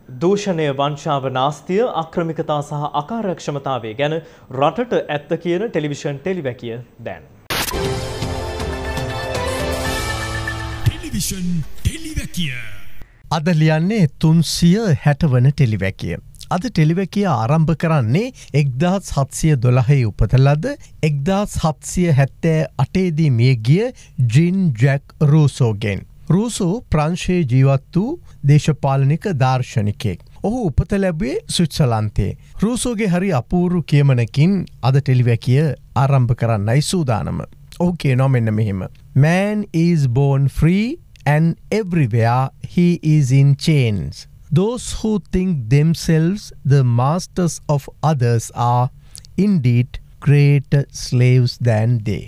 දූෂණය වංචාව නාස්තිය අක්‍රමිකතා සහ අකාර්යක්ෂමතාවය ගැන රටට ඇත්ත කියන ටෙලිවිෂන් ටෙලිවැකිය දැන්. ටෙලිවිෂන් ටෙලිවැකිය අද ලියන්නේ 360 වන ටෙලිවැකිය. අද ටෙලිවැකිය ආරම්භ කරන්නේ 1712 උපත ලද 1778 දී මිය ගිය ජීන් ජැක් රූසෝගෙන්. රූසෝ ප්‍රංශයේ ජීවත් වූ දේශපාලනික දාර්ශනිකයෙක්. ඔහු උපත ලැබුවේ ස්විට්සර්ලන්තයේ. රූසෝගේ හරි අපූර්ව කියමනකින් අද ටෙලිවැකිය ආරම්භ කරන්නයි සූදානම. ඔහු කියනවා මෙන්න මෙහෙම. Man is born free and everywhere he is in chains. Those who think themselves the masters of others are indeed greater slaves than they.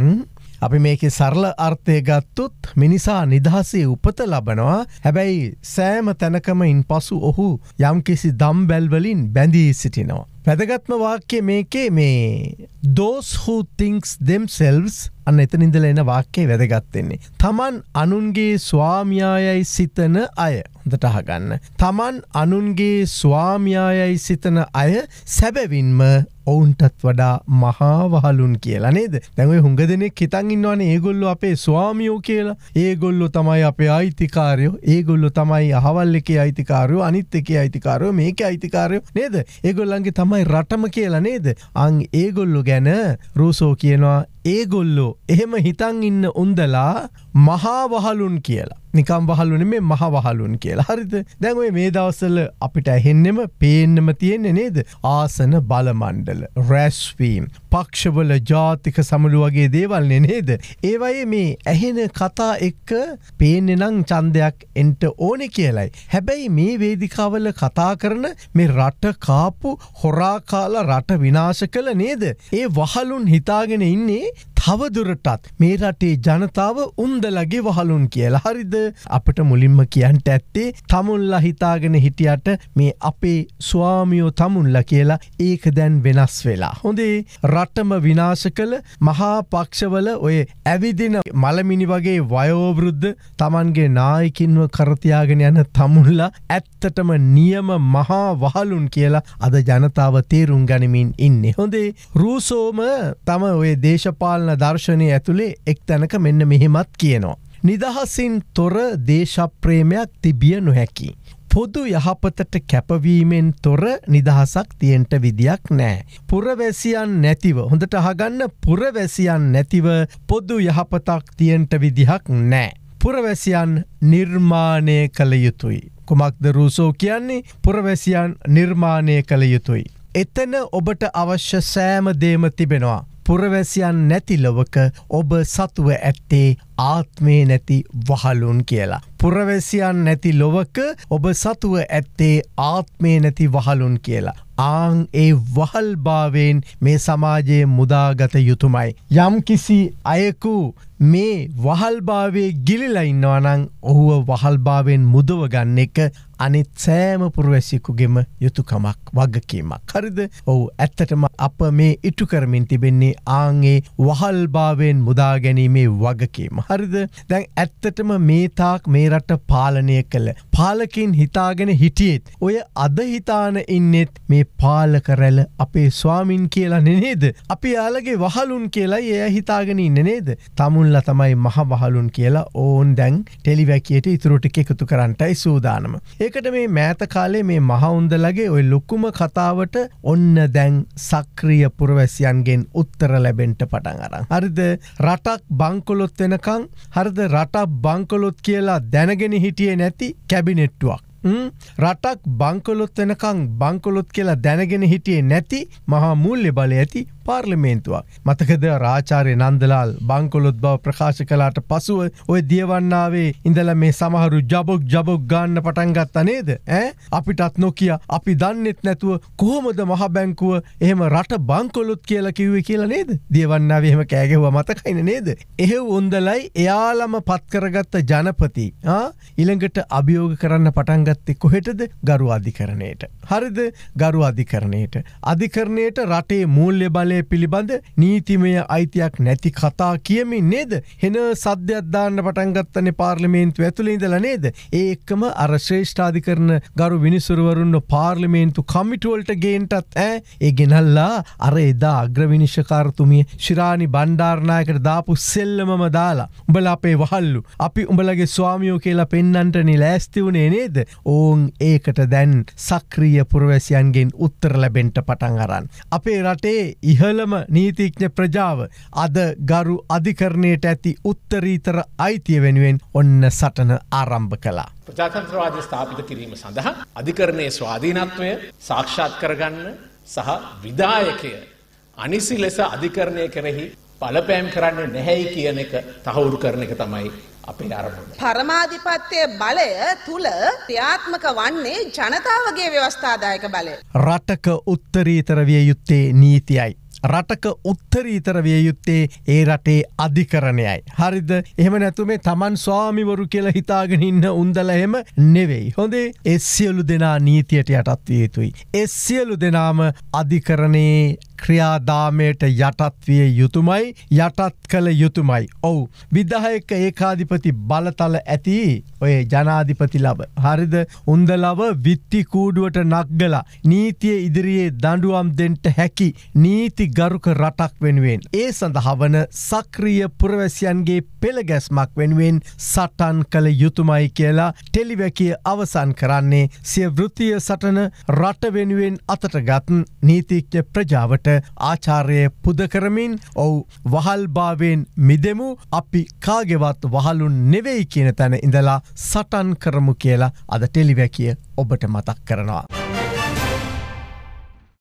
අපි මේකේ සරල අර්ථය ගත්තොත් මිනිසා නිදහසේ උපත ලබනවා. හැබැයි සෑම තැනකම ඉන්පසු ඔහු යම්කිසි දම්බැල් වලින් බැඳී සිටිනවා. වැදගත්ම වාක්‍යය මේකේ මේ those who thinks themselves අන්න එතන ඉඳලා එන වාක්‍යය වැදගත් වෙන්නේ. තමන් අනුන්ගේ ස්වාමියායයි සිතන අය. හොඳට අහගන්න. තමන් අනුන්ගේ ස්වාමියායයි සිතන අය සැබවින්ම ඔවුන්ටත් වඩා මහා වහලුන් කියලා නේද? දැන් ඔය හුඟ දෙනෙක් හිතන් ඉන්නවනේ ඒගොල්ලෝ අපේ ස්වාමියෝ කියලා. ඒගොල්ලෝ තමයි අපේ අයිතිකාරයෝ. ඒගොල්ලෝ තමයි අහවල් එකේ අයිතිකාරයෝ, අනිත් එකේ අයිතිකාරයෝ, මේකේ අයිතිකාරයෝ නේද? ඒගොල්ලන්ගේ තමයි රටම කියලා නේද? අන් ඒගොල්ලෝ ගැන රූසෝ කියනවා ඒගොල්ලෝ එහෙම හිතන් ඉන්න උන්දලා මහා වහලුන් කියලා. නිකම් වහලු නෙමෙයි මහා වහලුන් කියලා. හරිද? දැන් ඔය මේ දවස්වල අපිට ඇහෙන්නෙම පේන්නෙම තියෙන්නේ නේද? ආසන බල මණ්ඩල, රැස්වීම්, පක්ෂවල ජාතික සමුළු වගේ දේවල් නේද? ඒ වගේ මේ ඇහෙන කතා එක්ක පේන්නේ නම් ඡන්දයක් එන්න ඕනේ කියලයි. හැබැයි මේ වේදිකාවල කතා කරන මේ රට කාපු හොරා කාලා රට විනාශ කළ නේද? ඒ වහලුන් හිතාගෙන ඉන්නේ තවදුරටත් මේ රටේ ජනතාව උන්දලගේ වහලුන් කියලා. හරිද? අපිට මුලින්ම කියන්න ඇත්තේ තමුන්ලා හිතාගෙන හිටියට මේ අපේ ස්වාමියෝ තමුන්ලා කියලා ඒක දැන් වෙනස් වෙලා. හොඳේ රටම විනාශ කළ මහා පක්ෂවල ඔය ඇවිදින මලමිනි වගේ වයෝවෘද්ධ තමන්ගේ නායකින්ව කරතියාගෙන යන තමුන්ලා ඇත්තටම නියම මහා වහලුන් කියලා අද ජනතාව තේරුම් ගනිමින් ඉන්නේ. හොඳේ රූසෝම තම ඔය දේශපාලන දර්ශනය ඇතුලේ එක් තැනක මෙන්න මෙහෙමත් කියනවා. නිදහසින් තොර දේශප්‍රේමයක් තිබිය නොහැකි. පොදු යහපතට කැපවීමෙන් තොර නිදහසක් තියෙන්ට විදියක් නෑ. පුරවැසියන් නැතිව හොඳට අහගන්න පුරවැසියන් නැතිව පොදු යහපතක් තියෙන්ට විදිහක් නෑ. පුරවැසියන් නිර්මාණය කළ යුතුයි. කුමක්ද රූසෝ කියන්නේ? පුරවැසියන් නිර්මාණය කළ යුතුයි. එතන ඔබට අවශ්‍ය සෑම දේම තිබෙනවා. පුරවැසියන් නැති ලොවක ඔබ සතුව ඇත්තේ ආත්මේ නැති වහලුන් කියලා. පුරවැසියන් නැති ලොවක ඔබ සතුව ඇත්තේ ආත්මේ නැති වහලුන් කියලා. ආං ඒ වහල්භාවයෙන් මේ සමාජයේ මුදාගත යුතුමයි. යම් කිසි අයෙකු මේ වහල්භාවයේ ගිලිලා ඉන්නවා නම් ඔහුව වහල්භාවයෙන් මුදව ගන්න එක අනිත් සෑම පුරවැසියෙකුගේම යුතුයකමක් වගකීමක්. හරිද? ඔව් ඇත්තටම අප මේ ඉටු කරමින් තිබෙන්නේ ආන්ගේ වහල්භාවයෙන් මුදා ගැනීමේ වගකීම. හරිද? දැන් ඇත්තටම මේ තාක් මේ රට පාලනය කළ පාලකින් හිතාගෙන හිටියෙත් ඔය අද හිතාන ඉන්නෙත් මේ පාලක රැළ අපේ ස්වාමින් කියලා නේද? අපි යාළගේ වහලුන් කියලා එයා හිතාගෙන ඉන්නේ නේද? තමුන්ලා තමයි මහ වහලුන් කියලා ඕන් දැන් ටෙලිවැකියට ඉතුරු ටික එකතු කරන්නයි සූදානම. ඒකට මේ මෑත කාලේ මේ මහවුන්දලගේ ඔය ලොකුම කතාවට ඔන්න දැන් සක්‍රීය පුරවැසියන්ගෙන් උත්තර ලැබෙන්න පටන් අරන්. හරිද? රටක් බංකොලොත් වෙනකන් හරිද? රටක් බංකොලොත් කියලා දැනගෙන හිටියේ නැති කැබිනට්ටුවක්. රටක් බංකොලොත් වෙනකන් බංකොලොත් කියලා දැනගෙන හිටියේ නැති මහා මූල්‍ය බලය ඇති පාර්ලිමේන්තුවක්. මතකද ආචාර්ය නන්දලාල් බංකොලොත් බව ප්‍රකාශ කළාට පසුව ඔය දියවන්නාවේ ඉඳලා මේ සමහරු ජබොක් ගන්න පටන් ගත්තා නේද? අපිටත් නොකිය අපි දන්නෙත් නැතුව කොහොමද මහ බැංකුව එහෙම රට බංකොලොත් කියලා කිව්වේ කියලා නේද? දියවන්නාවේ එහෙම කෑ ගැහුවා මතකයිනේ නේද? එහෙව් උන්දලයි එයාලම පත් කරගත්ත ජනපති ඊළඟට අභියෝග කරන්න පටන් ගත්තේ කොහෙටද? ගරු අධිකරණයට. හරිද? ගරු අධිකරණයට. අධිකරණයට රටේ මූල්‍ය බලය පිළිබඳ නීතිමය අයිතියක් නැති කතා කියමින් නේද? හෙන සද්දයක් දාන්න පටන් ගත්තනේ පාර්ලිමේන්තුව ඇතුළේ ඉඳලා නේද? ඒ එක්කම අර ශ්‍රේෂ්ඨාධිකරණ ගරු විනිසුරුවරුන්ව පාර්ලිමේන්තු කමිටුවලට ගේන්නටත් ඒ ගෙනල්ලා අර එදා අග්‍රවිනිශ්චකාරතුමිය ශිරානි බණ්ඩාරනායකට දාපු සෙල්ලමම දාලා උඹලා අපේ වහල්ලු අපි උඹලගේ ස්වාමියෝ කියලා පෙන්නන්නටනේ ලෑස්ති වුණේ නේද? ඕන් ඒකට දැන් සක්‍රීය පුරවැසියන්ගෙන් උත්තර ලැබෙන්න පටන් අරන්. අපේ රටේ ඉහළම නීතිඥ ප්‍රජාව අද ගරු අධිකරණයට ඇති උත්තරීතර අයිතිය වෙනුවෙන් ඔන්න සටන ආරම්භ කළා. ප්‍රජාතන්ත්‍රවාදය ස්ථාපිත කිරීම සඳහා අධිකරණයේ ස්වාධීනත්වය සාක්ෂාත් කරගන්න සහ විධායකය අනිසි ලෙස අධිකරණය කෙරෙහි බලපෑම් කරන්නේ නැහැයි කියන එක තහවුරු කරන එක තමයි අපේ ආරම්භය. පරමාධිපත්‍ය බලය තුල ක්‍රියාත්මක වන්නේ ජනතාවගේ ව්‍යවස්ථාදායක බලය. රටක උත්තරීතර විය යුත්තේ නීතියයි. රටක උත්තරීතර විය යුත්තේ ඒ රටේ අධිකරණයයි. හරිද? එහෙම නැතු මේ තමන් ස්වාමිවරු කියලා හිතාගෙන ඉන්න උන්දලා එහෙම නෙවෙයි. හොඳේ? ඒ සියලු දෙනා නීතියට යටත් විය යුතුයි. ඒ සියලු දෙනාම අධිකරණයේ ක්‍රියාදාමයට යටත් විය යුතුමයි, යටත් කළ යුතුමයි. ඔව්. විධායක ඒකාධිපති බලතල ඇති ඔය ජනාධිපති ලබ. හරිද? උන්දලව විත්ති කූඩුවට නග්ගලා නීතිය ඉදිරියේ දඬුවම් දෙන්න හැකි නීති ගරුක රටක් වෙනුවෙන් ඒ සඳහා වන සක්‍රීය පුරවැසියන්ගේ පෙළගැස්මක් වෙනුවෙන් සටන් කළ යුතුමයි කියලා ටෙලිවැකිය අවසන් කරන්නේ සිය වෘත්තීය සටන රට වෙනුවෙන් අතටගත් නීතිඥ ප්‍රජාවට ආචාර්ය පුද කරමින් ඔව් වහල්භාවයෙන් මිදෙමු, අපි කාගේවත් වහලුන් නෙවෙයි කියන තැන ඉඳලා සටන් කරමු කියලා අද ටෙලිවැකිය ඔබට මතක් කරනවා.